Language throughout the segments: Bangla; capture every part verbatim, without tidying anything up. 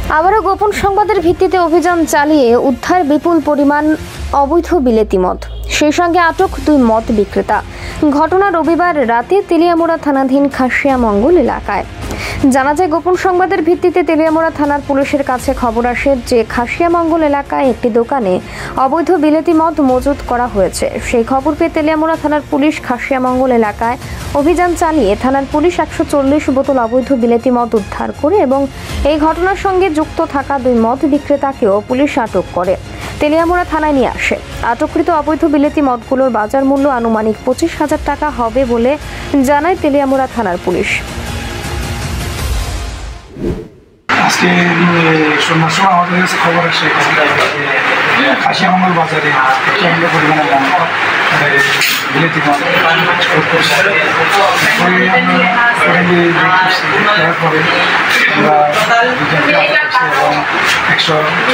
আবারও গোপন সংবাদের ভিত্তিতে অভিযান চালিয়ে উদ্ধার বিপুল পরিমাণ অবৈধ বিলেতি মদ, সেই সঙ্গে আটক দুই মদ বিক্রেতা। ঘটনা রবিবার রাতে তেলিয়ামুড়া থানাধীন খাসিয়ামঙ্গল এলাকায়। জানা যায়, গোপন সংবাদের ভিত্তিতে তেলিয়ামুড়া থানার পুলিশের কাছে খবর আসে যে খাসিয়ামঙ্গল এলাকায় একটি দোকানে অবৈধ বিলেতি মদ মজুত করা হয়েছে। সেই খবর পেয়ে তেলিয়ামুড়া থানার পুলিশ খাসিয়ামঙ্গল এলাকায় অভিযান চালিয়ে থানার পুলিশ একশো চল্লিশ বোতল অবৈধ বিলেতি মদ উদ্ধার করে এবং এই ঘটনার সঙ্গে যুক্ত থাকা দুই মদ বিক্রেতাকেও পুলিশ আটক করে তেলিয়ামুড়া থানায় নিয়ে আসে। আটককৃত অবৈধ বিলেতি মদগুলোর বাজার মূল্য আনুমানিক পঁচিশ হাজার টাকা হবে বলে জানায় তেলিয়ামুড়া থানার পুলিশ। আজকে সন্ধ্যার সময় আমাদের কাছে খবর আসে খাসিয়ামঙ্গল বাজারে প্রচণ্ড পরিমাণে বিলেতি মদ পরে এবং একশো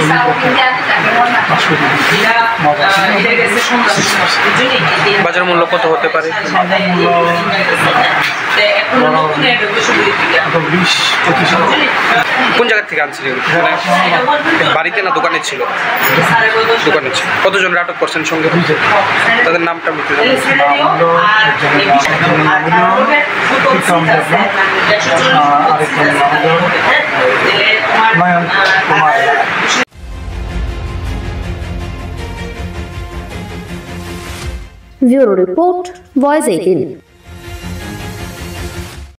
বাজার মূল্য কত হতে পারে? বিশ পঁচিশ। কোন জায়গা থেকে আনছিলেন? বাড়িতে না দোকানে ছিল? দোকানে ছিল। কতজনের আটক করছেন সঙ্গে? তাদের নামটা বলতে ব্যুরো রিপোর্ট, ভয়েস এইটিন।